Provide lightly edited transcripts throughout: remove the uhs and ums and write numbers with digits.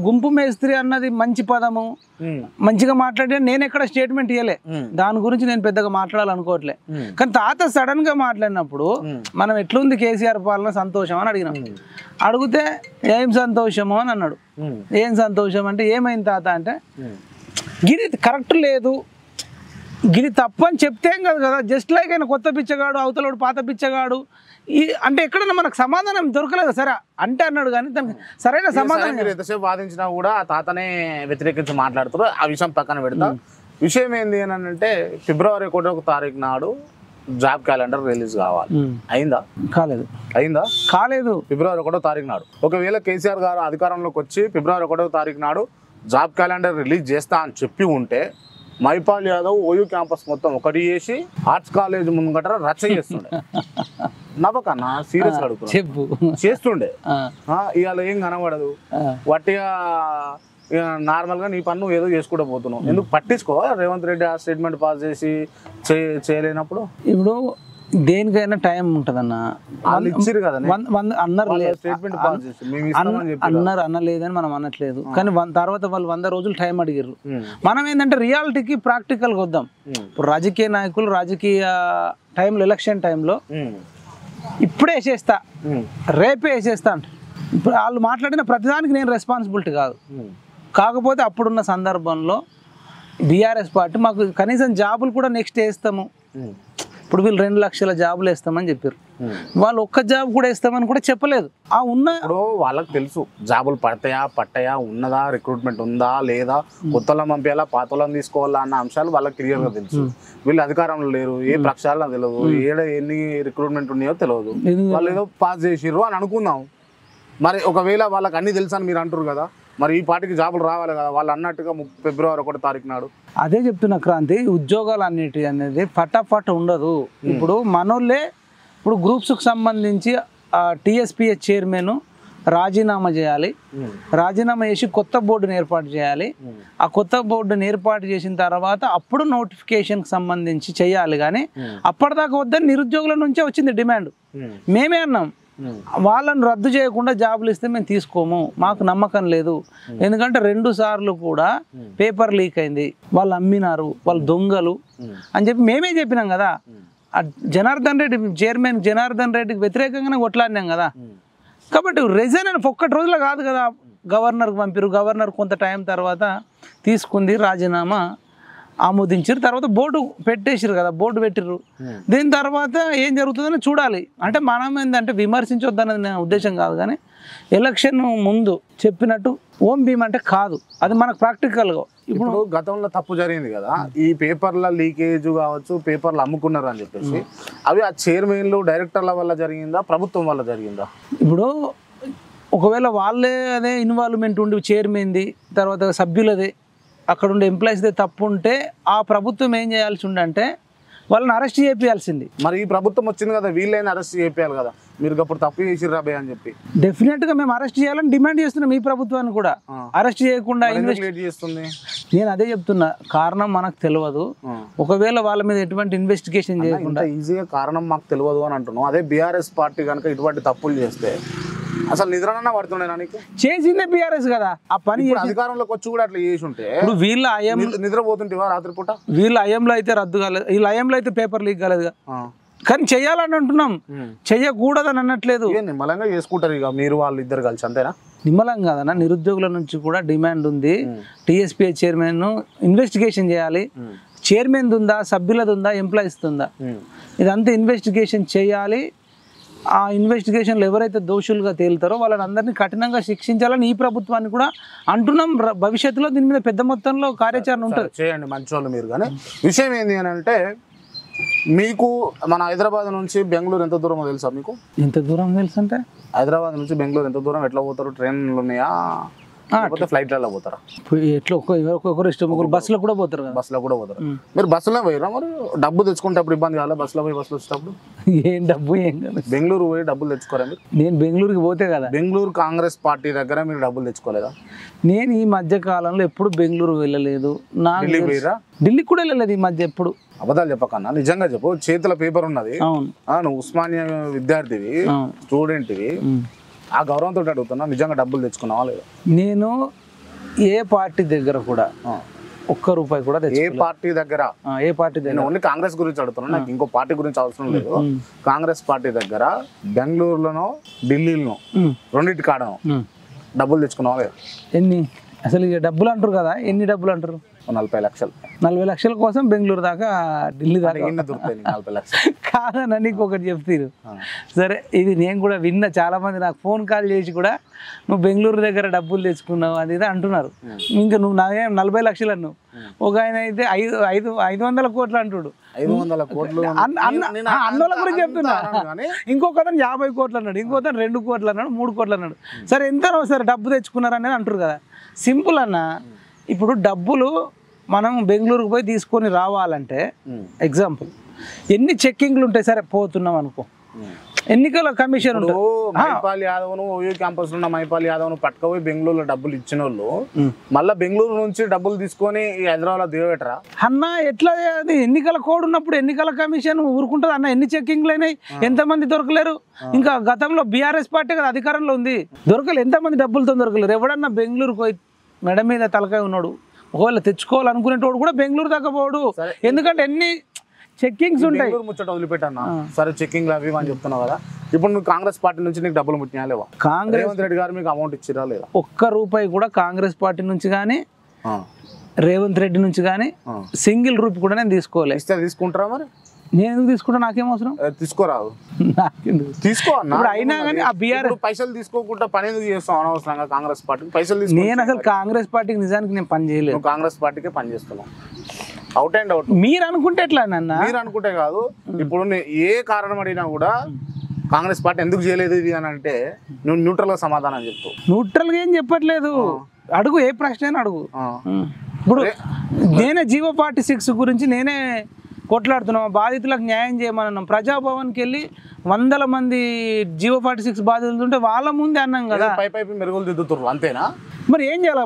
గుంపు మేస్త్రి అన్నది మంచి పదము, మంచిగా మాట్లాడే నేను ఎక్కడ స్టేట్మెంట్ ఇవ్వలే, దాని గురించి నేను పెద్దగా మాట్లాడాలనుకోవట్లే. కానీ తాత సడన్ గా మాట్లాడినప్పుడు మనం ఎట్లుంది కేసీఆర్ పాలన సంతోషం అని అడిగినాం. అడిగితే ఏం సంతోషము అని అన్నాడు. ఏం సంతోషం అంటే ఏమైంది తాత అంటే గిరి కరెక్ట్ లేదు, గిరి తప్పని చెప్తే ఏం కాదు కదా, జస్ట్ లైక్ ఆయన కొత్త పిచ్చగాడు అవతలోడు పాత పిచ్చగాడు అంటే ఎక్కడన్నా మనకు సమాధానం దొరకలేదు. సరే అంటే అన్నాడు కానీ దానికి సరైన సమాధానం. మీరు ఎంతసేపు వాదించినా కూడా ఆ తాతనే వ్యతిరేకించి మాట్లాడుతారు. ఆ విషయం పక్కన పెడతా. విషయం ఏంది అని అంటే ఫిబ్రవరి 1వ తారీఖు నాడు జాబ్ క్యాలెండర్ రిలీజ్ కావాలి. అయిందా? కాలేదు. అయిందా? కాలేదు. ఫిబ్రవరి 1వ తారీఖు నాడు ఒకవేళ కేసీఆర్ గారు అధికారంలోకి వచ్చి ఫిబ్రవరి 1వ తారీఖు నాడు జాబ్ క్యాలెండర్ రిలీజ్ చేస్తా అని చెప్పి ఉంటే మైపాల్ యాదవ్ ఓయూ క్యాంపస్ మొత్తం ఒకటి చేసి ఆర్ట్స్ కాలేజ్ ముంగట రచ్చ చేస్తుండే. నవ్వకన్నా సీరియస్ అడుగుతున్నా, చెప్పు చేస్తుండే. ఇవాళ ఏం కనబడదు, వట్టిగా నార్మల్ గా నీ పన్ను ఏదో చేసుకుంటూ పోతున్నావు. ఎందుకు పట్టించుకో రేవంత్ రెడ్డి ఆ స్టేట్మెంట్ పాస్ చేసి చేయలేనప్పుడు. ఇప్పుడు దేనికైనా టైం ఉంటదన్న అన్నారు అనలేదని మనం అనట్లేదు, కానీ తర్వాత వాళ్ళు 100 రోజులు టైం అడిగారు. మనం ఏంటంటే రియాలిటీకి ప్రాక్టికల్గా వద్దాం. ఇప్పుడు రాజకీయ నాయకులు రాజకీయ టైంలో ఎలక్షన్ టైంలో ఇప్పుడే వేసేస్తా రేపే వేసేస్తా అంట. ఇప్పుడు వాళ్ళు మాట్లాడిన ప్రతిదానికి నేను రెస్పాన్సిబిలిటీ కాదు. కాకపోతే అప్పుడున్న సందర్భంలో బీఆర్ఎస్ పార్టీ మాకు కనీసం జాబులు కూడా నెక్స్ట్ వేస్తాము, ఇప్పుడు వీళ్ళు 2 లక్షల జాబులు వేస్తామని చెప్పారు. వాళ్ళు ఒక్క జాబ్ కూడా వేస్తామని కూడా చెప్పలేదు. ఆ ఉన్న వాళ్ళకి తెలుసు జాబులు పట్టాయా ఉన్నదా, రిక్రూట్మెంట్ ఉందా లేదా, కొత్తలో పంపించాలా పాతలను తీసుకోవాలా అన్న అంశాలు వాళ్ళకి క్లియర్గా తెలుసు. వీళ్ళు అధికారంలో లేరు, ఏ ప్రక్షాళన తెలియదు, ఎన్ని రిక్రూట్మెంట్ ఉన్నాయో తెలియదు. వాళ్ళు ఏదో పాస్ చేసిర్రు అని అనుకుందాం. మరి ఒకవేళ వాళ్ళకి అన్ని తెలుసు అని మీరు అంటారు కదా, మరి ఈ పార్టీకి జాబులు రావాలి కదా. వాళ్ళు అన్నట్టుగా ఫిబ్రవరి 1వ తారీఖు నాడు అదే చెప్తున్నా క్రాంతి, ఉద్యోగాలు అన్నిటి అనేది ఫటాఫట్ ఉండదు. ఇప్పుడు మనోళ్ళే ఇప్పుడు గ్రూప్స్కి సంబంధించి టీఎస్పీఎస్ చైర్మన్ రాజీనామా చేయాలి, రాజీనామా చేసి కొత్త బోర్డుని ఏర్పాటు చేయాలి. ఆ కొత్త బోర్డుని ఏర్పాటు చేసిన తర్వాత అప్పుడు నోటిఫికేషన్కి సంబంధించి చేయాలి. కానీ అప్పటిదాకా వద్దని నిరుద్యోగుల నుంచే వచ్చింది డిమాండ్. మేమే అన్నాం వాళ్ళని రద్దు చేయకుండా జాబులు ఇస్తే మేము తీసుకోము, మాకు నమ్మకం లేదు. ఎందుకంటే 2 సార్లు కూడా పేపర్ లీక్ అయింది, వాళ్ళు అమ్మినారు, వాళ్ళు దొంగలు అని చెప్పి మేమే చెప్పినాం కదా. జనార్దన్ రెడ్డి చైర్మన్ జనార్దన్ రెడ్డికి వ్యతిరేకంగానే కొట్లాడినాం కదా. కాబట్టి రిజైన్ అని ఒక్కటి రోజులో కాదు కదా, గవర్నర్కి పంపిరు, గవర్నర్ కొంత టైం తర్వాత తీసుకుంది, రాజీనామా ఆమోదించారు, తర్వాత బోర్డు పెట్టేసారు కదా, బోర్డు పెట్టిర్రు. దీని తర్వాత ఏం జరుగుతుందని చూడాలి. అంటే మనం ఏంటంటే విమర్శించొద్దన్నది ఉద్దేశం కాదు, కానీ ఎలక్షన్ ముందు చెప్పినట్టు ఓం భీమ్ అంటే కాదు, అది మనకు ప్రాక్టికల్గా. ఇప్పుడు గతంలో తప్పు జరిగింది కదా, ఈ పేపర్ల లీకేజ్ కావచ్చు, పేపర్లు అమ్ముకున్నారు అని చెప్పేసి, అవి ఆ చైర్మన్లు డైరెక్టర్ల వల్ల జరిగిందా, ప్రభుత్వం వల్ల జరిగిందా? ఇప్పుడు ఒకవేళ వాళ్ళే అదే ఇన్వాల్వ్మెంట్ ఉండి చైర్మన్ది తర్వాత సభ్యులదే అక్కడ ఉండే ఎంప్లాయీస్దే తప్పు ఉంటే ఆ ప్రభుత్వం ఏం చేయాల్సి ఉండంటే వాళ్ళని అరెస్ట్ చేయాల్సింది. మరి ఈ ప్రభుత్వం వచ్చింది కదా, వీళ్ళైనా అరెస్ట్ చేయాలి కదా, మీరు అప్పుడు తప్పు చేసిర్రు రాబే అని చెప్పి. డెఫినెట్గా మేము అరెస్ట్ చేయాలని డిమాండ్ చేస్తున్నాం ఈ ప్రభుత్వాన్ని కూడా. అరెస్ట్ చేయకుండా ఇన్వెస్టిగేట్ చేస్తుంది. నేను అదే చెప్తున్నా, కారణం మనకు తెలియదు. ఒకవేళ వాళ్ళ మీద ఎటువంటి ఇన్వెస్టిగేషన్ చేయకుండా ఈజీగా కారణం మాకు తెలియదు అని అంటున్నాం. అదే బీఆర్ఎస్ పార్టీ కనుక ఇటువంటి తప్పులు చేస్తే అసలు నిద్రనన్నా పడుతుండేనా? నీకు చేసిందే బీఆర్ఎస్ కదా ఆ పని. అధికారంలోకి వచ్చి కూడా అట్లా చేసి ఉంటే ఇప్పుడు వీళ్ళ అయం నిద్రపోతుంటేవా రాత్రిపూట? వీళ్ళ అయంలో అయితే రద్దు కాలేదు, వీళ్ళ అయంలో అయితే పేపర్ లీక్ కాలేదుగా. కానీ చెయ్యాలని అంటున్నాం, చెయ్యకూడదని అనట్లేదు. నిమ్మలంగా చేసుకుంటారు ఇక మీరు వాళ్ళు ఇద్దరు కలిసి, అంతేనా? నిమ్మలం కాదన్న, నిరుద్యోగుల నుంచి కూడా డిమాండ్ ఉంది. టీఎస్పీఎస్ చైర్మన్ ఇన్వెస్టిగేషన్ చేయాలి. చైర్మన్ ఉందా, సభ్యులది ఉందా, ఎంప్లాయీస్ ఉందా, ఇదంతా ఇన్వెస్టిగేషన్ చేయాలి. ఆ ఇన్వెస్టిగేషన్లో ఎవరైతే దోషులుగా తేలుతారో వాళ్ళని అందరినీ కఠినంగా శిక్షించాలని ఈ ప్రభుత్వాన్ని కూడా అంటున్నాం. భవిష్యత్తులో దీని మీద పెద్ద మొత్తంలో కార్యాచరణ ఉంటుంది. చేయండి, మంచి వాళ్ళు మీరు. కానీ విషయం ఏంటి అని అంటే, మీకు మన హైదరాబాద్ నుంచి బెంగళూరు ఎంత దూరమో తెలుసా మీకు? ఎంత దూరం తెలుసు అంటే, హైదరాబాద్ నుంచి బెంగళూరు ఎంత దూరం, ఎట్లా పోతారు? ట్రైన్లు ఉన్నాయా, ఫ్లైట్లలో పోతారా? ఎట్లా ఒక్కొక్కరు ఇష్టం, ఒకరు బస్సులో కూడా పోతారు కదా. బస్సులో కూడా పోతారు. మీరు బస్సులో పోయిరా? మరి డబ్బు తెచ్చుకుంటప్పుడు ఇబ్బంది కాదా? బస్సులో పోయి బస్సులో వచ్చేటప్పుడు ఏం డబ్బు ఏం కాదు. బెంగళూరు పోయి డబ్బులు తెచ్చుకోరా మీరు? నేను బెంగళూరుకి పోతే కదా. బెంగళూరు కాంగ్రెస్ పార్టీ దగ్గర మీరు డబ్బులు తెచ్చుకోలేదా? నేను ఈ మధ్య కాలంలో ఎప్పుడు బెంగళూరు వెళ్ళలేదు. ఢిల్లీ పోయిరా? ఢిల్లీకి కూడా వెళ్ళలేదు ఈ మధ్య ఎప్పుడు. అబద్ధాలు చెప్పకన్నా నిజంగా చెప్పు. చేతిలో పేపర్ ఉన్నది, నువ్వు ఉస్మానియా విద్యార్థివి, స్టూడెంట్వి, ఆ గౌరవంతో అడుగుతున్నా, నిజంగా డబ్బులు తెచ్చుకున్నావా లేదా? నేను ఏ పార్టీ దగ్గర కూడా ఒక్క రూపాయి కూడా ఏ పార్టీ దగ్గర ఏ పార్టీ దగ్గర నేను ఓన్లీ కాంగ్రెస్ గురించి అడుగుతున్నాను, నాకు ఇంకో పార్టీ గురించి అవసరం లేదు. కాంగ్రెస్ పార్టీ దగ్గర బెంగళూరులోనో ఢిల్లీలోనో రెండింటి కాడనో డబ్బులు తెచ్చుకున్నావా లేదా? ఎన్ని అసలు ఇక డబ్బులు అంటారు కదా, ఎన్ని డబ్బులు అంటారు? 40 లక్షలు. 40 లక్షల కోసం బెంగళూరు దాకా ఢిల్లీ దాకా దొరుకుతాయి 40 లక్షలు కాదన్న, నీకు ఒకటి చెప్తారు. సరే, ఇది నేను కూడా విన్నా, చాలా మంది నాకు ఫోన్ కాల్ చేసి కూడా నువ్వు బెంగళూరు దగ్గర డబ్బులు తెచ్చుకున్నావు అది ఇది అంటున్నారు. ఇంకా నువ్వు నాకేం 40 లక్షలు అన్నావు, ఒక ఆయన అయితే 500 కోట్లు అంటుడు. 500 కోట్లు అన్నోళ్ళ గురించి చెప్తున్నా. ఇంకొక అతను 50 కోట్లు అన్నాడు, ఇంకొకతను 2 కోట్లు అన్నాడు, 3 కోట్లు అన్నాడు. సరే, ఎంత సరే డబ్బు తెచ్చుకున్నారు అనేది అంటారు కదా. సింపుల్ అన్న, ఇప్పుడు డబ్బులు మనం బెంగళూరుకు పోయి తీసుకొని రావాలంటే ఎగ్జాంపుల్ ఎన్ని చెక్కింగ్లు ఉంటాయి? సరే, పోతున్నాం అనుకో, ఎన్నికల కమిషన్ ఉంటుంది. మైపాల్ యాదవ్ను ఓయూ క్యాంపస్ లో ఉన్న మైపాల్ యాదవ్ను పట్టుకపోయి బెంగళూరులో డబ్బులు ఇచ్చిన వాళ్ళు మళ్ళీ బెంగళూరు నుంచి డబ్బులు తీసుకొని హైదరాబాద్ దిగబెట్టరా అన్న? ఎట్లా? అది ఎన్నికల కోడ్ ఉన్నప్పుడు ఎన్నికల కమిషన్ ఊరుకుంటుంది అన్న. ఎన్ని చెక్కింగ్లు అయినాయి, ఎంతమంది దొరకలేరు? ఇంకా గతంలో బీఆర్ఎస్ పార్టీ కదా అధికారంలో ఉంది, దొరకలేదు. ఎంతమంది డబ్బులతో దొరకలేరు? ఎవడన్నా బెంగళూరుకు పోయి మెడ మీద తలకాయ ఉన్నాడు, ఒకవేళ తెచ్చుకోవాలనుకునేటోడు కూడా బెంగళూరు దాకా పోడు. ఎందుకంటే ఎన్ని చెక్కింగ్స్ ఉంటాయి. ముచ్చట వదిలిపెట్టన్నా, సరే చెక్కింగ్ అవి అని చెప్తున్నావు కదా. ఇప్పుడు నువ్వు కాంగ్రెస్ పార్టీ నుంచి నీకు డబ్బులు ముట్టినా లేవా? రేవంత్ రెడ్డి గారు మీకు అమౌంట్ ఇచ్చిరా లేదా? ఒక్క రూపాయి కూడా కాంగ్రెస్ పార్టీ నుంచి కానీ రేవంత్ రెడ్డి నుంచి కానీ సింగిల్ రూపీ కూడా నేను తీసుకోలేదు. ఇస్తే తీసుకుంటారా? మరి నేను ఎందుకు తీసుకుంటా? నాకేం అవసరం? తీసుకోరాదు, తీసుకో అన్న. అయినా కానీ ఆ బీఆర్ఎస్ పైసలు తీసుకోకుండా పని ఎందుకు చేస్తాం అనవసరంగా? కాంగ్రెస్ పార్టీకి పైసలు నేను అసలు కాంగ్రెస్ పార్టీకి నిజానికి నేను పని చేయలేదు. కాంగ్రెస్ పార్టీకే పని చేస్తున్నాం, అవుట్ అండ్ అవుట్. మీరు అనుకుంటే ఎట్లా నాన్న? మీరు అనుకుంటే కాదు. ఇప్పుడు ఏ కారణం అడిగినా కూడా కాంగ్రెస్ పార్టీ ఎందుకు చేయలేదు ఇది అని అంటే నువ్వు న్యూట్రల్ గా సమాధానం చెప్తావు. న్యూట్రల్ గా ఏం చెప్పట్లేదు, అడుగు, ఏ ప్రశ్న అయినా అడుగు. ఇప్పుడు నేనే జీవో 46 గురించి నేనే కొట్లాడుతున్నాం, బాధితులకు న్యాయం చేయమన్నాం. ప్రజాభవన్కి వెళ్ళి 100 మంది జీవో 46 బాధితులు ఉంటే వాళ్ళ ముందే అన్నాం కదా. పై మెరుగులు దిద్దుతున్నారు అంతేనా? మరి ఏం చేయాలి?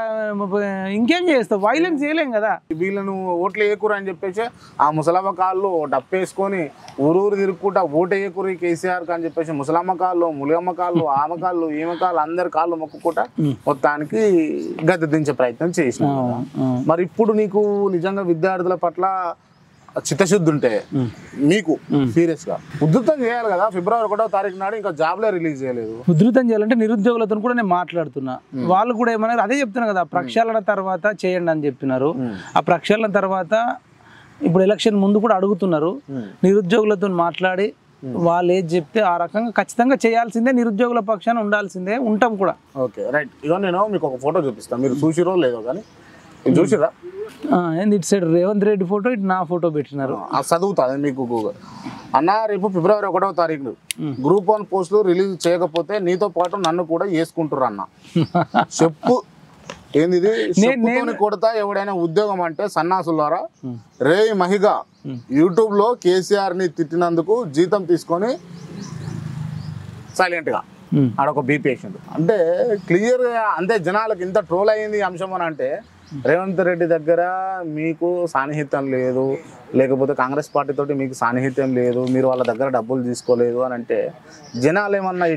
ఇంకేం చేస్తావు? వైలెన్స్ చేయలేం కదా. వీళ్ళను ఓట్లు వేయకూరు అని చెప్పేసి ఆ ముసలమ్మ కాళ్ళు డప్పేసుకొని ఊరు తిరుక్కుంటా ఓటు వేయకూరు కేసీఆర్ అని చెప్పేసి ముసలమ్మ కాళ్ళు, ములిగమ్మ కాళ్ళు, ఆమె కాళ్ళు, ఈమె కాళ్ళు, అందరి కాళ్ళు మొక్కుకుంటా మొత్తానికి గద్దె దించే ప్రయత్నం చేసిన. మరి ఇప్పుడు నీకు నిజంగా విద్యార్థుల పట్ల చిత్తశుద్ధి ఉంటే మీకు సీరియస్ గా ఉధృతం చేయాలి కదా. ఫిబ్రవరి 1వ తారీఖు నాడు ఇంకా జాబ్లే రిలీజ్ చేయలేదు. ఉధృతం చేయాలంటే నిరుద్యోగులతో కూడా నేను మాట్లాడుతున్నా. వాళ్ళు కూడా ఏమన్నారు, అదే చెప్తున్నా కదా, ప్రక్షాళన తర్వాత చేయండి అని చెప్పినారు. ఆ ప్రక్షాళన తర్వాత ఇప్పుడు ఎలక్షన్ ముందు కూడా అడుగుతున్నారు. నిరుద్యోగులతో మాట్లాడి వాళ్ళు ఏది చెప్తే ఆ రకంగా ఖచ్చితంగా చేయాల్సిందే, నిరుద్యోగుల పక్షాన ఉండాల్సిందే, ఉంటాం కూడా. Okay, right. ఇక నేను మీకు ఒక ఫోటో చూపిస్తాను, మీరు చూసిరో లేదో కానీ చూసిరా? ఇటు సైడ్ రేవంత్ రెడ్డి ఫోటో, ఇటు నా ఫోటో పెట్టినారు. చదువుతా మీకు అన్న. రేపు ఫిబ్రవరి 1వ తారీఖు గ్రూప్ 1 పోస్టులు రిలీజ్ చేయకపోతే నీతో పాటు నన్ను కూడా వేసుకుంటారు అన్న. చెప్పు ఏంది ఇది? కొడతా ఎవడైనా ఉద్యోగం అంటే సన్నాసులారా. రే మహిగా యూట్యూబ్ లో కేసీఆర్ ని తిట్టినందుకు జీతం తీసుకొని సైలెంట్ గా ఆడొక బీ పేషెంట్ అంటే క్లియర్ గా అంతే. జనాలకు ఇంత ట్రోల్ అయ్యింది అంశం అని అంటే రేవంత్ రెడ్డి దగ్గర మీకు సాన్నిహిత్యం లేదు, లేకపోతే కాంగ్రెస్ పార్టీ తోటి మీకు సాన్నిహిత్యం లేదు, మీరు వాళ్ళ దగ్గర డబ్బులు తీసుకోలేదు అని అంటే జనాలు ఏమన్నా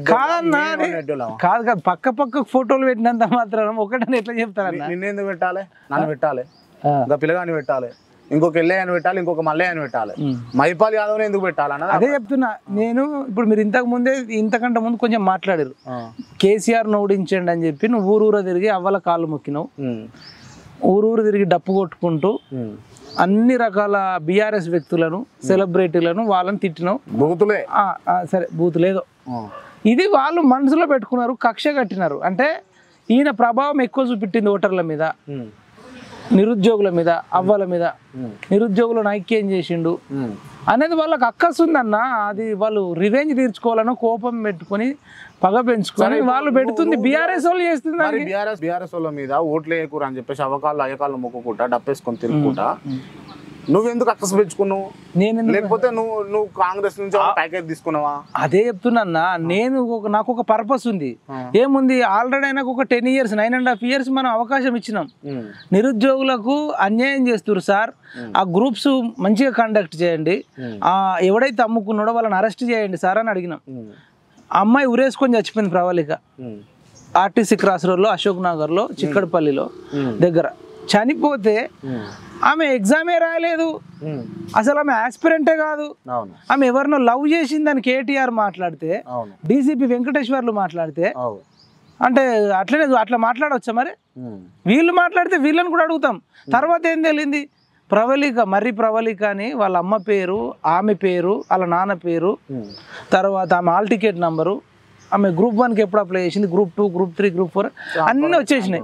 కాదు కాదు పక్క ఫోటోలు పెట్టినంత మాత్రం ఒకటని ఎట్లా చెప్తారన్న? నిన్నెందుకు పెట్టాలి? నన్ను పెట్టాలి, ఇంకా పిల్లగాని పెట్టాలి, ఇంకొక ఎల్లయ్యని పెట్టాలి, ఇంకొక మల్లయ్యని పెట్టాలి, మైపాల్ యాదవ్ని ఎందుకు పెట్టాలన్న? అదే చెప్తున్నా నేను. ఇప్పుడు మీరు ఇంతకంటే ముందు కొంచెం మాట్లాడారు, కేసీఆర్ ఓడించండి అని చెప్పి నువ్వు ఊరూర తిరిగి అవ్వల కాళ్ళు మొక్కినావు, ఊరూరు తిరిగి డప్పు కొట్టుకుంటూ అన్ని రకాల బీఆర్ఎస్ వ్యక్తులను, సెలబ్రిటీలను వాళ్ళని తిట్టినావు. బూతులే, సరే బూతులేదో, ఇది వాళ్ళు మనసులో పెట్టుకున్నారు, కక్ష కట్టినారు. అంటే ఈయన ప్రభావం ఎక్కువ చూపెట్టింది ఓటర్ల మీద, నిరుద్యోగుల మీద, అవ్వల మీద. నిరుద్యోగులను ఐక్యం చేసిండు అనేది వాళ్ళకి అక్కసుందన్న. అది వాళ్ళు రివెంజ్ తీర్చుకోవాలనో కోపం పెట్టుకొని పగ పెంచుకొని వాళ్ళు పెడుతుంది. బీఆర్ఎస్ వాళ్ళు చేస్తుంది. బీఆర్ఎస్ వాళ్ళ మీద ఓట్లు వేయకూర అని చెప్పేసి అవకాళ్ళు అయ్యకాళ్ళు మొక్కుకుంటా డప్పేసుకొని తిరుగుకుంటా నువ్వెందుకు అక్కసు పెంచుకున్నావు? లేకపోతే నువ్వు కాంగ్రెస్ నుంచి ప్యాకేజ్ తీసుకున్నావా? అదే చెప్తున్నా నేను. నాకు ఒక పర్పస్ ఉంది. ఏముంది, ఆల్రెడీ ఆయనకు ఒక 10 years 9.5 years మనం అవకాశం ఇచ్చినాం. నిరుద్యోగులకు అన్యాయం చేస్తున్నారు సార్, ఆ గ్రూప్స్ మంచిగా కండక్ట్ చేయండి, ఎవడైతే అమ్ముకున్నాడో వాళ్ళని అరెస్ట్ చేయండి సార్ అని అడిగినాం. అమ్మాయి ఉరేసుకొని చచ్చిపోయింది ప్రవళిక. ఆర్టీసీ క్రాస్ రోడ్లో అశోక్ నగర్లో చిక్కడపల్లిలో దగ్గర చనిపోతే ఆమె ఎగ్జామే రాయలేదు, అసలు ఆమె ఆస్పిరెంటే కాదు, ఆమె ఎవరినో లవ్ చేసిందని కేటీఆర్ మాట్లాడితే, డీసీపీ వెంకటేశ్వర్లు మాట్లాడితే, అంటే అట్లా మాట్లాడవచ్చా? మరి వీళ్ళు మాట్లాడితే వీళ్ళని కూడా అడుగుతాం. తర్వాత ఏం తెలియంది, మర్రి ప్రవళిక అని వాళ్ళ అమ్మ పేరు, ఆమె పేరు, వాళ్ళ నాన్న పేరు, తర్వాత ఆమె హాల్ టికెట్ నంబరు, ఆమె గ్రూప్ 1కి ఎప్పుడు అప్లై చేసింది, గ్రూప్ 2, గ్రూప్ 3, గ్రూప్ 4 అన్నీ వచ్చేసినాయి.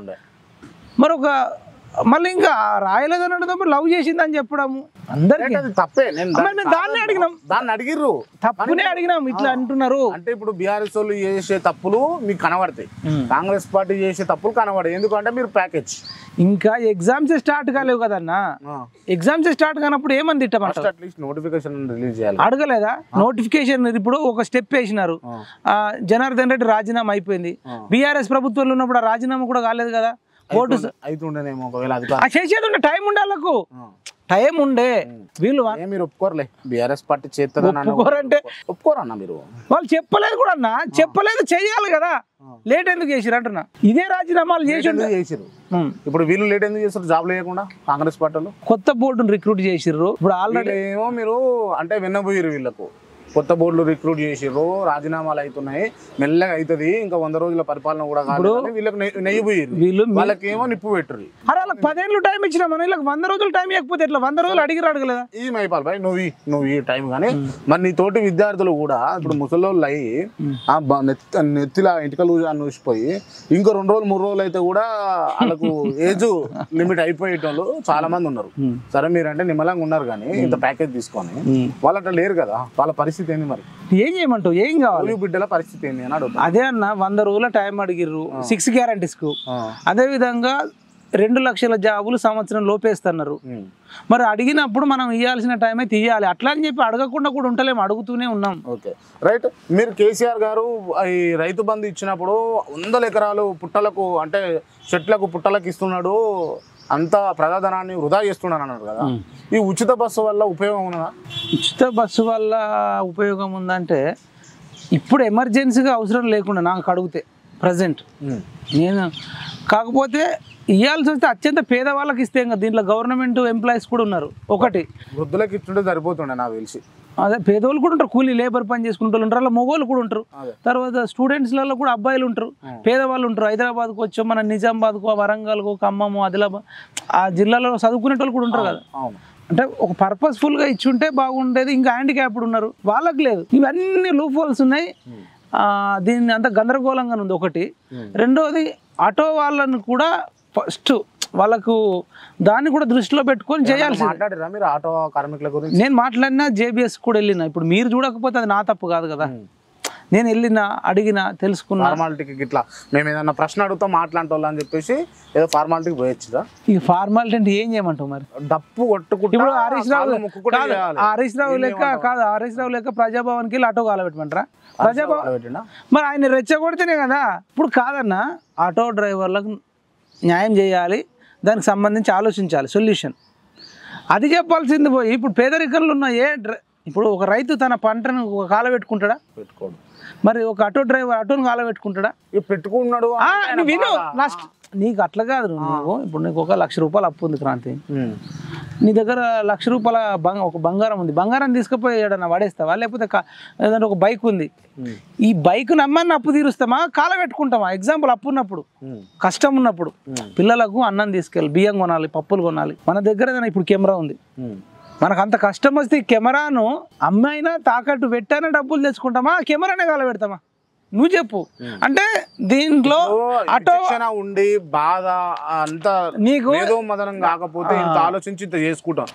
మళ్ళీ ఇంకా రాయలేదని అడగడం, లవ్ చేసిందని చెప్పడము అందరికీ తప్పే. దాన్ని అడిగినాం, దాన్ని అడిగిర్రు, తప్పునే అడిగినాం. ఇట్లా అంటున్నారు అంటే ఇప్పుడు బీఆర్ఎస్ వాళ్ళు చేసే తప్పులు మీకు కనబడతాయి, కాంగ్రెస్ పార్టీ చేసే తప్పులు కనబడతాయి. ఎందుకంటే మీరు ప్యాకేజ్ ఇంకా ఎగ్జామ్స్ స్టార్ట్ కాలేవు కదన్నా. ఎగ్జామ్స్ స్టార్ట్ కానప్పుడు ఏమని తిట్టమంటారు? అట్లీస్ట్ నోటిఫికేషన్ రిలీజ్ చేయాలి. అడగలేదా? నోటిఫికేషన్ ఇప్పుడు ఒక స్టెప్ వేసినారు, జనార్దన్ రెడ్డి రాజీనామా అయిపోయింది. బీఆర్ఎస్ ప్రభుత్వంలో ఉన్నప్పుడు ఆ రాజీనామా కూడా కాలేదు కదా, ఓటు అవుతుండేనేమో. ఒకవేళ చేసేది ఉండే టైం ఉండే, వాళ్ళకు టైం ఉండే. వీళ్ళు మీరు ఒప్పుకోరలే, బీఆర్ఎస్ పార్టీ చేస్తారంటే ఒప్పుకోరన్నా మీరు. వాళ్ళు చెప్పలేదు కూడా అన్న, చెప్పలేదు, చెయ్యాలి కదా. లేట్ ఎందుకు చేసిరు అంటున్నా. ఇదే రాజీనామాలు చేసిరు. ఇప్పుడు వీళ్ళు లేట్ ఎందుకు చేస్తారు? జాబ్ లేకుండా కాంగ్రెస్ పార్టీలో కొత్త బోర్డును రిక్రూట్ చేసిర్రు. ఇప్పుడు ఆల్రెడీ ఏమో మీరు అంటే విన్నబోయారు, వీళ్ళకు కొత్త బోర్డులు రిక్రూట్ చేసిర్రు, రాజీనామాలు అవుతున్నాయి, మెల్లగా అవుతుంది, ఇంకా 100 రోజుల పరిపాలన కూడా కాదు, వీళ్ళకి నెయ్యిపోయారు, వాళ్ళకి ఏమో నిప్పు పెట్టరు. అరే వాళ్ళకి 10 ఏళ్ళు టైం ఇచ్చినా మనం, వీళ్ళకి 100 రోజులు టైం ఇవ్వకపోతే ఎట్లా? 100 రోజులు అడగలేదా? ఈ మైపాల్ భాయ్ నువ్వు ఈ టైం కానీ మరి నీ తోటి విద్యార్థులు కూడా ఇప్పుడు ముసలోళ్ళు అయ్యి నెత్తిలా ఇంటికలు నూసిపోయి ఇంకో 2 రోజులు 3 రోజులు అయితే కూడా వాళ్ళకు ఏజ్ లిమిట్ అయిపోయేటోళ్ళు చాలా మంది ఉన్నారు. సరే మీరంటే నిమ్మలంగా ఉన్నారు కానీ ఇంత ప్యాకేజ్ తీసుకొని వాళ్ళు అట్లా లేరు కదా, వాళ్ళ పరిస్థితి ఏంది? మరి ఏం చేయమంటావు? ఏం కావాలి? బిడ్డల పరిస్థితి ఏంది అని అడుగుతా. అదే అన్న, 100 రోజుల టైం అడిగిర్రు 6 గ్యారంటీస్ కు. అదే విధంగా 2 లక్షల జాబులు సంవత్సరం లోపేస్తున్నారు. మరి అడిగినప్పుడు మనం ఇవ్వాల్సిన టైం అయితే ఇవ్వాలి. అట్లా అని చెప్పి అడగకుండా కూడా ఉంటలేము, అడుగుతూనే ఉన్నాం. Okay right. మీరు కేసీఆర్ గారు ఈ రైతు బంధు ఇచ్చినప్పుడు 100 ఎకరాలు పుట్టలకు అంటే చెట్లకు పుట్టలకు ఇస్తున్నాడు, అంత ప్రజాధనాన్ని వృధా చేస్తున్నాను అన్నారు కదా. ఈ ఉచిత బస్సు వల్ల ఉపయోగం ఉన్నదా? ఉచిత బస్సు వల్ల ఉపయోగం ఉందంటే ఇప్పుడు ఎమర్జెన్సీగా అవసరం లేకుండా నాకు అడిగితే ప్రజెంట్ నేను, కాకపోతే ఇవ్వాల్సి వస్తే అత్యంత పేదవాళ్ళకి ఇస్తే ఇంకా దీంట్లో గవర్నమెంట్ ఎంప్లాయీస్ కూడా ఉన్నారు. ఒకటి వృద్ధులకు ఇస్తుంటే సరిపోతుండే నాకు తెలిసి. అదే పేదవాళ్ళు కూడా ఉంటారు, కూలీ లేబర్ పని చేసుకుంటూ ఉంటారు, అలా మగవాళ్ళు కూడా ఉంటారు. తర్వాత స్టూడెంట్స్లలో కూడా అబ్బాయిలు ఉంటారు, పేదవాళ్ళు ఉంటారు. హైదరాబాద్కు వచ్చాం, మన నిజామాబాద్కు, వరంగల్కు, ఖమ్మము, ఆదిలాబాద్ ఆ జిల్లాలో చదువుకునే వాళ్ళు కూడా ఉంటారు కదా. అంటే ఒక పర్పస్ఫుల్గా ఇచ్చుంటే బాగుండేది. ఇంకా హ్యాండిక్యాప్డ్ ఉన్నారు, వాళ్ళకి లేదు. ఇవన్నీ లూప్ హోల్స్ ఉన్నాయి. దీన్ని అంత గందరగోళంగా ఉంది ఒకటి. రెండోది ఆటో వాళ్ళని కూడా ఫస్ట్ వాళ్ళకు దాన్ని కూడా దృష్టిలో పెట్టుకొని చేయాల్సి. మాట్లాడారా మీరు ఆటో కార్మికుల గురించి? నేను మాట్లాడినా, జేబీఎస్ కూడా వెళ్ళినా. ఇప్పుడు మీరు చూడకపోతే అది నా తప్పు కాదు కదా. నేను వెళ్ళినా, అడిగినా, తెలుసుకున్నా. ఫార్మాలిటీకి ఇట్లా మేము ఏదన్నా ప్రశ్న అడుగుతాం మాట్లాడటోళ్ళు అని చెప్పేసి ఏదో ఫార్మాలిటీకి పోయొచ్చుదా? ఈ ఫార్మాలిటీ అంటే ఏం చేయమంటావు? మరి డప్పు కొట్టుకుంటూ ఇప్పుడు హరీష్ రావు లెక్క కాదు, హరీష్ రావు లెక్క ప్రజాభవన్కి వెళ్ళి ఆటో కాలబెట్టమంటారా? ప్రజాభవన్ మరి ఆయన రెచ్చగొడితేనే కదా. ఇప్పుడు కాదన్నా, ఆటో డ్రైవర్లకు న్యాయం చేయాలి, దానికి సంబంధించి ఆలోచించాలి సొల్యూషన్. అది చెప్పాల్సింది పోయి ఇప్పుడు పేదరికంలో ఉన్న ఇప్పుడు ఒక రైతు తన పంటను కాలబెట్టుకుంటాడా? పెట్టుకోడు. మరి ఒక ఆటో డ్రైవర్ ఆటోను కాలబెట్టుకుంటాడా? పెట్టుకున్నాడు. విను, నీకు అట్లా కాదు. నువ్వు ఇప్పుడు నీకు ఒక 1,00,000 రూపాయలు అప్పు ఉంది క్రాంతి, నీ దగ్గర 1,00,000 రూపాయల ఒక బంగారం ఉంది. బంగారం తీసుకుపోయి ఏడన్నా పడేస్తావా? లేకపోతే ఏదంటే ఒక బైక్ ఉంది, ఈ బైక్ నమ్మని అప్పు తీరుస్తామా, కాలబెట్టుకుంటామా? ఎగ్జాంపుల్, అప్పు ఉన్నప్పుడు, కష్టం ఉన్నప్పుడు పిల్లలకు అన్నం తీసుకెళ్ళి, బియ్యం కొనాలి, పప్పులు కొనాలి. మన దగ్గర ఇప్పుడు కెమెరా ఉంది, మనకు అంత కష్టం వస్తే ఈ కెమెరాను అమ్మైనా తాకట్టు పెట్టైనా డబ్బులు తెచ్చుకుంటామా, కెమెరానే కాలబెడతామా? నువ్వు చెప్పు. అంటే దీంట్లో ఆటో ఉండి బాధ అంత నీకు ఏదో మదనం కాకపోతే ఇంత ఆలోచించి ఇంత చేసుకుంటాం.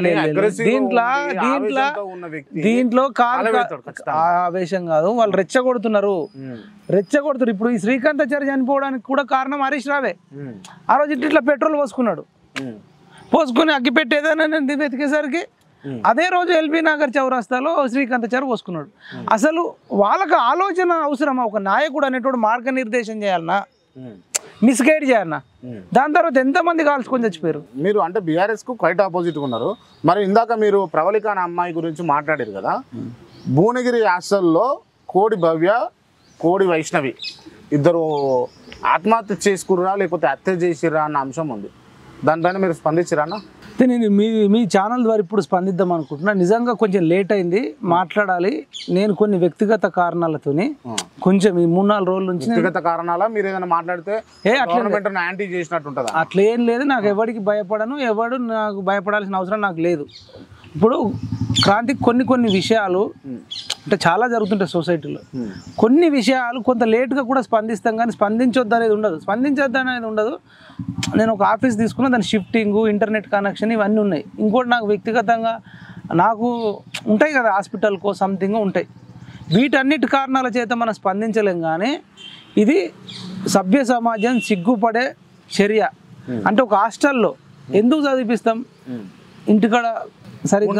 దీంట్లో ఆవేశం కాదు, వాళ్ళు రెచ్చగొడుతున్నారు. ఇప్పుడు ఈ శ్రీకాంతాచారి చనిపోవడానికి కూడా కారణం హరీష్ రావే. ఆ రోజు ఇట్లా పెట్రోల్ పోసుకున్నాడు, పోసుకొని అగ్గిపెట్టేదని వెతికేసరికి అదే రోజు ఎల్బీ నగర్ చౌరస్తాలో శ్రీకాంతాచారి పోసుకున్నాడు. అసలు వాళ్ళకి ఆలోచన అవసరమా? ఒక నాయకుడు అనేటువంటి మార్గనిర్దేశం చేయాలన్నా, మిస్గైడ్ చేయాలన్నా? దాని తర్వాత ఎంతమంది కాల్చుకొని చచ్చిపోయారు. మీరు అంటే బీఆర్ఎస్ కు క్వైట్ ఆపోజిట్ ఉన్నారు. మరి ఇందాక మీరు ప్రవళిక అనే అమ్మాయి గురించి మాట్లాడారు కదా. భువనగిరి హాస్టల్లో కోడి భవ్య, కోడి వైష్ణవి ఇద్దరు ఆత్మహత్య చేసుకుర్రా లేకపోతే హత్య చేసిర్రా అన్న అంశం ఉంది. దానిపైన మీరు స్పందించిరా అన్న? అయితే నేను మీ ఛానల్ ద్వారా ఇప్పుడు స్పందిద్దాం అనుకుంటున్నా. నిజంగా కొంచెం లేట్ అయింది, మాట్లాడాలి. నేను కొన్ని వ్యక్తిగత కారణాలతోని కొంచెం ఈ 3-4 రోజుల నుంచి వ్యక్తిగత కారణాల మీరు ఏదైనా మాట్లాడితే గవర్నమెంట్ యాంటీ చేసినట్టు ఉంటుంది. అట్లా ఏం లేదు. నాకు ఎవరికి భయపడను, ఎవడు నాకు భయపడాల్సిన అవసరం నాకు లేదు. ఇప్పుడు క్రాంతికి కొన్ని విషయాలు అంటే చాలా జరుగుతుంటాయి సొసైటీలో. కొన్ని విషయాలు కొంత లేట్గా కూడా స్పందిస్తాం, కానీ స్పందించొద్దు అనేది ఉండదు. నేను ఒక ఆఫీస్ తీసుకున్నా, దాని షిఫ్టింగు, ఇంటర్నెట్ కనెక్షన్ ఇవన్నీ ఉన్నాయి. ఇంకోటి నాకు వ్యక్తిగతంగా నాకు ఉంటాయి కదా, హాస్పిటల్కో సంథింగ్ ఉంటాయి. వీటన్నిటి కారణాల చేత మనం స్పందించలేం. కానీ ఇది సభ్య సమాజం సిగ్గుపడే చర్య. అంటే ఒక హాస్టల్లో ఎందుకు చదివిపిస్తాం? ఇంటికాడ సరిగ్గా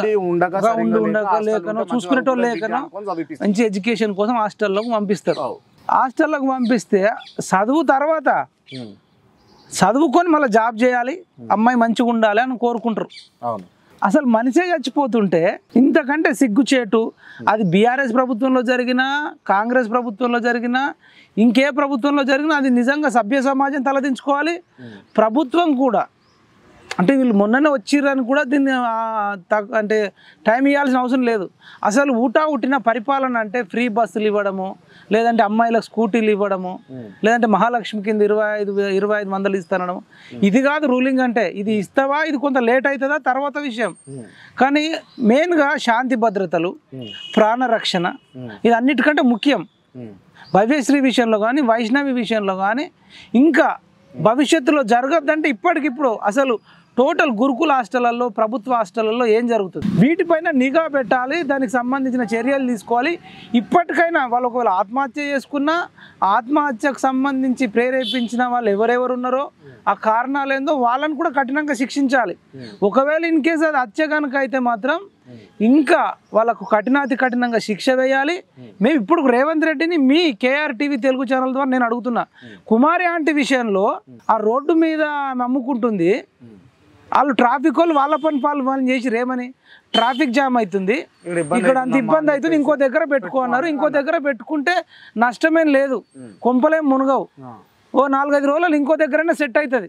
లేకనో చూసుకునేటోళ్ళు లేకనో మంచి ఎడ్యుకేషన్ కోసం హాస్టల్లోకి పంపిస్తారు. హాస్టల్లోకి పంపిస్తే చదువు తర్వాత చదువుకొని మళ్ళీ జాబ్ చేయాలి, అమ్మాయి మంచిగా ఉండాలి అని కోరుకుంటారు. అసలు మనిషే చచ్చిపోతుంటే ఇంతకంటే సిగ్గుచేటు అది బీఆర్ఎస్ ప్రభుత్వంలో జరిగినా, కాంగ్రెస్ ప్రభుత్వంలో జరిగినా, ఇంకే ప్రభుత్వంలో జరిగినా అది నిజంగా సభ్య సమాజం తలదించుకోవాలి. ప్రభుత్వం కూడా అంటే వీళ్ళు మొన్ననే వచ్చిర్రని కూడా దీన్ని అంటే టైం ఇవ్వాల్సిన అవసరం లేదు. అసలు ఉట్టిన పరిపాలన అంటే ఫ్రీ బస్సులు ఇవ్వడము, లేదంటే అమ్మాయిలకు స్కూటీలు ఇవ్వడము, లేదంటే మహాలక్ష్మి కింద 25,000 ఇస్తానడం, ఇది కాదు రూలింగ్. అంటే ఇది ఇస్తావా, ఇది కొంత లేట్ అవుతుందా తర్వాత విషయం. కానీ మెయిన్గా శాంతి భద్రతలు, ప్రాణరక్షణ ఇది అన్నిటికంటే ముఖ్యం. భవ్యశ్రీ విషయంలో కానీ, వైష్ణవి విషయంలో కానీ, ఇంకా భవిష్యత్తులో జరగద్దంటే ఇప్పటికిప్పుడు అసలు టోటల్ గురుకుల హాస్టళ్లలో, ప్రభుత్వ హాస్టళ్లలో ఏం జరుగుతుంది వీటిపైన నిఘా పెట్టాలి. దానికి సంబంధించిన చర్యలు తీసుకోవాలి. ఇప్పటికైనా వాళ్ళు ఒకవేళ ఆత్మహత్య చేసుకున్నా, ఆత్మహత్యకు సంబంధించి ప్రేరేపించిన వాళ్ళు ఎవరెవరు ఉన్నారో ఆ కారణాలు ఏందో వాళ్ళని కూడా కఠినంగా శిక్షించాలి. ఒకవేళ ఇన్ కేసు అది హత్య కనుక అయితే మాత్రం ఇంకా వాళ్ళకు కఠినంగా శిక్ష వేయాలి. మేము ఇప్పుడు రేవంత్ రెడ్డిని మీ కేఆర్ టీవీ తెలుగు ఛానల్ ద్వారా నేను అడుగుతున్నా, కుమారి ఆంటీ విషయంలో ఆ రోడ్డు మీద అమ్ముకుంటుంది, వాళ్ళు ట్రాఫిక్ వాళ్ళు వాళ్ళ పని చేసి రేమని ట్రాఫిక్ జామ్ అవుతుంది, ఇక్కడ అంత ఇబ్బంది అవుతుంది, ఇంకో దగ్గర పెట్టుకున్నారు. ఇంకో దగ్గర పెట్టుకుంటే నష్టమేం లేదు, కొంపలేం మునగవు. ఓ 4-5 రోజులు ఇంకో దగ్గరైనా సెట్ అవుతుంది.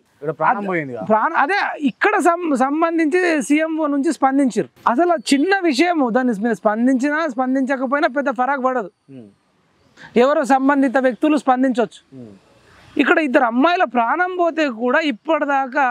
అదే ఇక్కడ సంబంధించి సీఎం నుంచి స్పందించారు. అసలు చిన్న విషయము, దాని మీద స్పందించినా స్పందించకపోయినా పెద్ద ఫరాక్ పడదు. ఎవరో సంబంధిత వ్యక్తులు స్పందించవచ్చు. ఇక్కడ 2 అమ్మాయిల ప్రాణం పోతే కూడా ఇప్పటిదాకా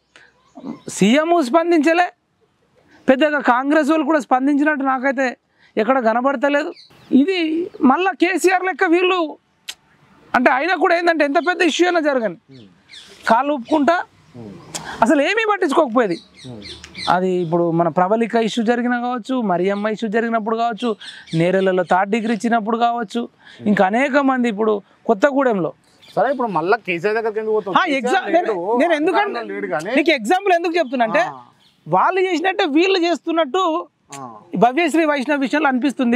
సీఎం స్పందించలే, పెద్దగా కాంగ్రెస్ వాళ్ళు కూడా స్పందించినట్టు నాకైతే ఎక్కడ కనబడతలేదు. ఇది మళ్ళీ కేసీఆర్ లెక్క వీళ్ళు అంటే అయినా కూడా ఏంటంటే ఎంత పెద్ద ఇష్యూ అయినా జరగని కాళ్ళు ఒప్పుకుంటా అసలు ఏమీ పట్టించుకోకపోయేది. అది ఇప్పుడు మన ప్రబలిక ఇష్యూ జరిగిన కావచ్చు, మరియమ్మ ఇష్యూ జరిగినప్పుడు కావచ్చు, నేరెలలో 3rd డిగ్రీ ఇచ్చినప్పుడు కావచ్చు, ఇంకా అనేక మంది ఇప్పుడు కొత్తగూడెంలో. సరే ఇప్పుడు మళ్ళీ కేసీఆర్ దగ్గరికి నేను ఎందుకంటే నీకు ఎగ్జాంపుల్ ఎందుకు చెప్తున్నా అంటే వాళ్ళు చేసినట్టే వీళ్ళు చేస్తున్నట్టు భవ్యశ్రీ వైష్ణవ్ విషయంలో అనిపిస్తుంది.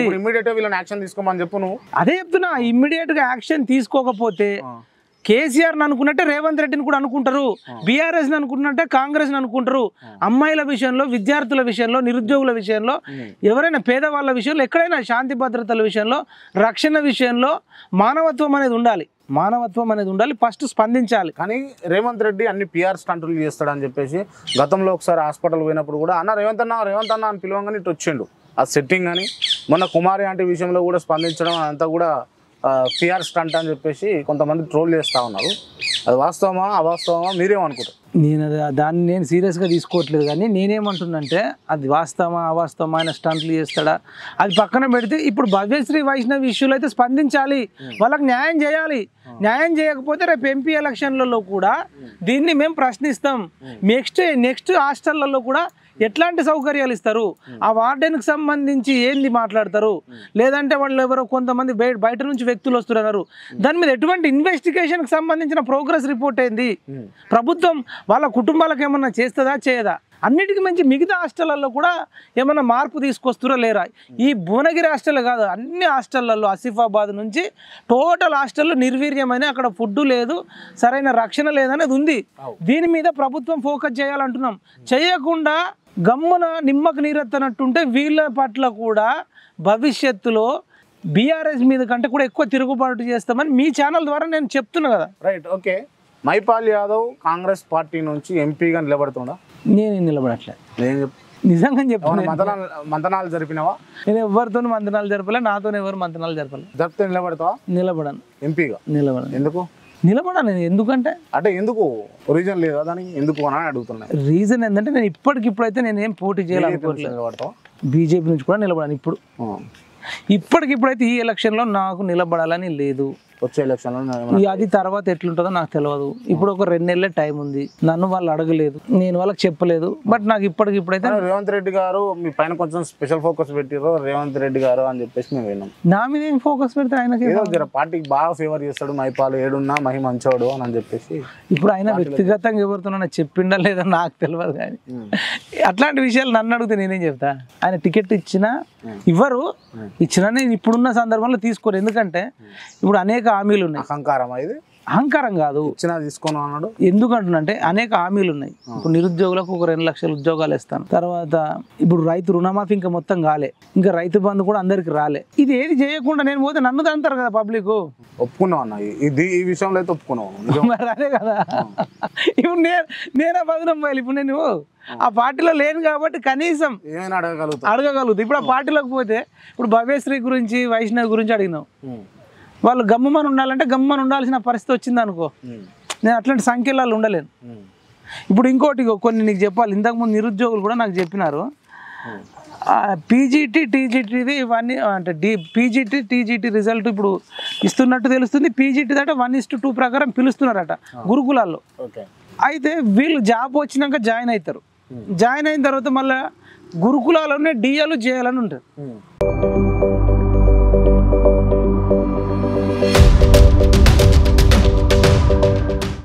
అదే చెప్తున్నా, ఇమ్మీడియట్ గా యాక్షన్ తీసుకోకపోతే కేసీఆర్ అనుకున్నట్టే రేవంత్ రెడ్డిని కూడా అనుకుంటారు, బీఆర్ఎస్ అనుకున్నట్టే కాంగ్రెస్ అనుకుంటారు. అమ్మాయిల విషయంలో, విద్యార్థుల విషయంలో, నిరుద్యోగుల విషయంలో, ఎవరైనా పేదవాళ్ళ విషయంలో, ఎక్కడైనా శాంతి భద్రతల విషయంలో, రక్షణ విషయంలో మానవత్వం అనేది ఉండాలి. ఫస్ట్ స్పందించాలి. కానీ రేవంత్ రెడ్డి అన్ని పిఆర్ స్టంటులు చేస్తాడని చెప్పేసి గతంలో ఒకసారి హాస్పిటల్ పోయినప్పుడు కూడా అన్న రేవంత్ అన్న అని పిలవంగానే ఇటు వచ్చిండు ఆ సెట్టింగ్ అని. మొన్న కుమారి ఆంటీ విషయంలో కూడా స్పందించడం అంతా కూడా పిఆర్ స్టంట్ అని చెప్పేసి కొంతమంది ట్రోల్ చేస్తూ ఉన్నారు. అది వాస్తవమా అవాస్తవమా మీరేమనుకుంటారు? దాన్ని నేను సీరియస్గా తీసుకోవట్లేదు. కానీ నేనేమంటున్నంటే అది వాస్తవమా అవాస్తవమా ఆయన స్టంట్లు చేస్తాడా అది పక్కన పెడితే ఇప్పుడు భవ్యశ్రీ వైష్ణవ్ ఇష్యూలు అయితే స్పందించాలి, వాళ్ళకి న్యాయం చేయాలి. న్యాయం చేయకపోతే రేపు ఎంపీ ఎలక్షన్లలో కూడా దీన్ని మేము ప్రశ్నిస్తాం. నెక్స్ట్ హాస్టళ్లలో కూడా ఎట్లాంటి సౌకర్యాలు ఇస్తారు, ఆ వార్డెన్కి సంబంధించి ఏంది మాట్లాడతారు, లేదంటే వాళ్ళు ఎవరో కొంతమంది బయట నుంచి వ్యక్తులు వస్తున్నారు, దాని మీద ఎటువంటి ఇన్వెస్టిగేషన్కి సంబంధించిన ప్రోగ్రెస్ రిపోర్ట్ ఏంది, ప్రభుత్వం వాళ్ళ కుటుంబాలకు ఏమన్నా చేస్తుందా చేయదా, అన్నిటికీ మించి మిగతా హాస్టళ్లలో కూడా ఏమన్నా మార్పు తీసుకొస్తారా లేరా. ఈ భువనగిరి హాస్టల్ కాదు, అన్ని హాస్టళ్లలో ఆసిఫాబాద్ నుంచి టోటల్ హాస్టల్లో నిర్వీర్యమైన, అక్కడ ఫుడ్ లేదు, సరైన రక్షణ లేదనేది ఉంది. దీని మీద ప్రభుత్వం ఫోకస్ చేయాలంటున్నాం. చేయకుండా గమ్మున నిమ్మకు నీరెత్తనట్టుంటే వీళ్ళ పట్ల కూడా భవిష్యత్తులో బీఆర్ఎస్ మీద కంటే కూడా ఎక్కువ తిరుగుబాటు చేస్తామని మీ ఛానల్ ద్వారా నేను చెప్తున్నా కదా. Right, okay. Maipal Yadav Congress party నుంచి ఎంపీగా నిలబడుతుండా? నేను నిలబడట్లేదు, నేను చెప్ నిజంగా చెప్తున్నా. మంతనాలు జరిపినావా? నేను ఎవరితో మంతనాలు జరపలే, నాతో ఎవరు మంతనాలు జరపలే. జరిపితే నిలబడతావా? నిలబడను, ఎంపీగా నిలబడను. ఎందుకు నిలబడను? ఎందుకంటే అంటే ఎందుకు రీజన్ లేదా దానికి? ఎందుకు అని అడుగుతున్నా. రీజన్ ఏంటంటే నేను ఇప్పటికిప్పుడైతే నేను ఏం పోటీ చేయాలనుకోవట్లేదు. నిలబడతావా? బీజేపీ నుంచి కూడా నిలబడాను. ఇప్పటికిప్పుడైతే ఈ ఎలక్షన్లో నాకు నిలబడాలని లేదు. వచ్చే ఎలక్షన్లో అది తర్వాత ఎట్లుంటుందో నాకు తెలియదు. ఇప్పుడు ఒక 2 నెలలే టైం ఉంది. నన్ను వాళ్ళు అడగలేదు, నేను వాళ్ళకి చెప్పలేదు. బట్ నాకు ఇప్పటికిప్పుడైతే రేవంత్ రెడ్డి గారు మీ పైన కొంచెం స్పెషల్ ఫోకస్ పెట్టారు రేవంత్ రెడ్డి గారు అని చెప్పేసి మేము విన్నాం. నా మీద ఏం ఫోకస్ పెడితే ఆయనకి పార్టీకి బాగా ఫేవర్ చేస్తాడు, మైపాలు ఏడున్నా మహి మంచోడు అని చెప్పేసి. ఇప్పుడు ఆయన వ్యక్తిగతంగా ఎవరితోనన్నా చెప్పిండా లేదా నాకు తెలియదు. కానీ అట్లాంటి విషయాలు నన్ను అడిగితే నేనేం చెప్తా? ఆయన టికెట్ ఇచ్చినా ఇవ్వరు, ఇచ్చినా నేను ఇప్పుడున్న సందర్భంలో తీసుకోరు. ఎందుకంటే ఇప్పుడు అనేక హామీలు ఉన్నాయి. అహంకారం ఇది? అహంకారం కాదు, ఇచ్చినా తీసుకోను అన్నాడు. ఎందుకంటున్నంటే అనేక హామీలు ఉన్నాయి. ఇప్పుడు నిరుద్యోగులకు ఒక 2 లక్షల ఉద్యోగాలు ఇస్తాను. తర్వాత ఇప్పుడు రైతు రుణమాఫీ ఇంకా మొత్తం కాలే, ఇంకా రైతు బంధు కూడా అందరికి రాలే. ఇది ఏది చేయకుండా నేను పోతే నన్ను తంటారు కదా పబ్లిక్. ఒప్పుకున్నావు అన్న, ఇది ఈ విషయంలో అయితే ఒప్పుకున్నావు. మరి అదే కదా, ఇప్పుడు నేనే బదులం పోయాలి. ఇప్పుడు నేను ఆ పార్టీలో లేను కాబట్టి కనీసం ఏమైనా అడగగలుగుతా. ఇప్పుడు ఆ పార్టీలోకి పోతే ఇప్పుడు భవ్యశ్రీ గురించి వైష్ణవి గురించి అడిగినావు, వాళ్ళు గమ్ముమని ఉండాలంటే గమ్ముమని ఉండాల్సిన పరిస్థితి వచ్చింది అనుకో. నేను అట్లాంటి సంఖ్యలలో ఉండలేను. ఇప్పుడు ఇంకోటి కొన్ని నీకు చెప్పాలి. ఇంతకుముందు నిరుద్యోగులు కూడా నాకు చెప్పినారు, పీజీటీ టీజీటీది ఇవన్నీ అంటే పీజీటీ టీజీటీ రిజల్ట్ ఇప్పుడు ఇస్తున్నట్టు తెలుస్తుంది. పీజీటీ దాట 1:2 ప్రకారం పిలుస్తున్నారట గురుకులాల్లో. అయితే వీళ్ళు జాబ్ వచ్చినాక జాయిన్ అవుతారు. జాయిన్ అయిన తర్వాత మళ్ళీ గురుకులాలోనే డిఏలు చేయాలని ఉంటారు.